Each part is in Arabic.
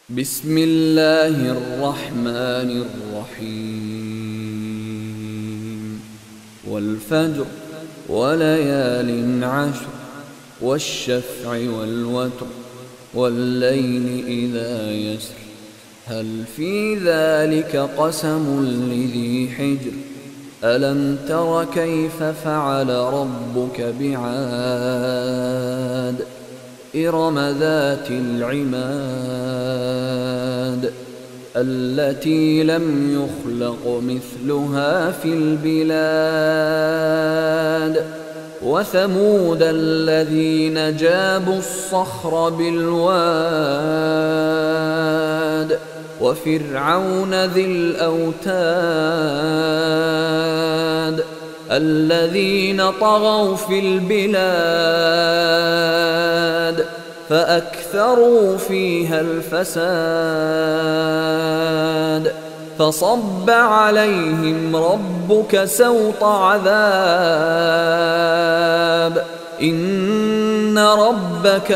بسم الله الرحمن الرحيم والفجر وليال عشر والشفع والوتر والليل إذا يسر هل في ذلك قسم لذي حجر ألم تر كيف فعل ربك بعاد إرم ذات العماد التي لم يخلق مثلها في البلاد وثمود الذين جابوا الصخر بالواد وفرعون ذي الأوتاد الذين طغوا في البلاد فأكثروا فيها الفساد فصب عليهم ربك سوط عذاب إن ربك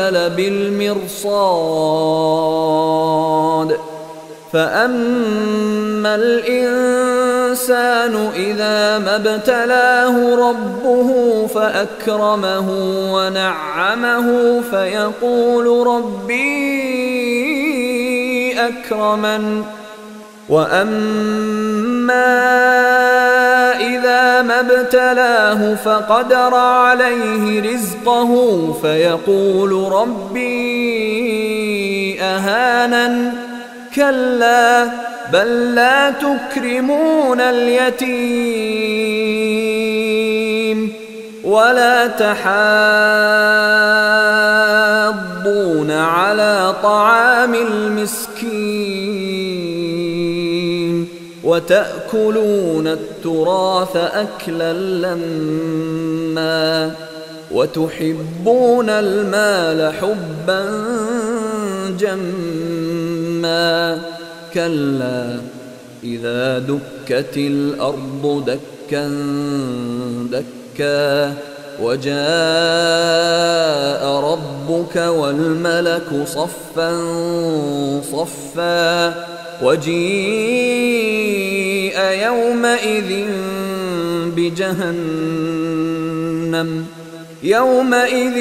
لبالمرصاد فأما الإنسان إذا ما ابتلاه ربه فأكرمه ونعمه فيقول ربي أكرمن وأما إذا ما ابتلاه فقدر عليه رزقه فيقول ربي أهانن كلا بل لا تكرمون اليتيم ولا تحاضون على طعام المسكين وتأكلون التراث أكلا لما وتحبون المال حبا جما كلا إذا دكت الأرض دكا دكا وجاء ربك والملك صفا صفا وجيء يومئذ بجهنم يومئذ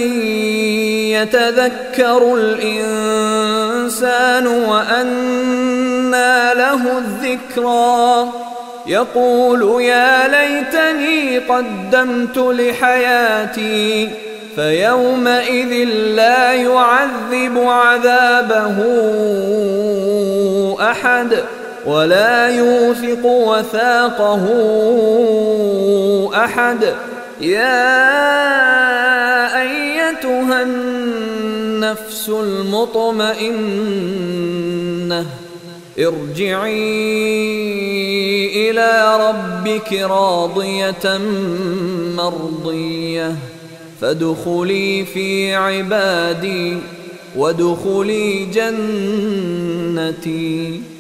يتذكر الإنسان وأنى له الذكرى يقول يا ليتني قدمت لحياتي فيومئذ لا يعذب عذابه أحد ولا يوثق وثاقه أحد يا أيتها النفس المطمئنة ارجعي إلى ربك راضية مرضية فادخلي في عبادي وادخلي جنتي.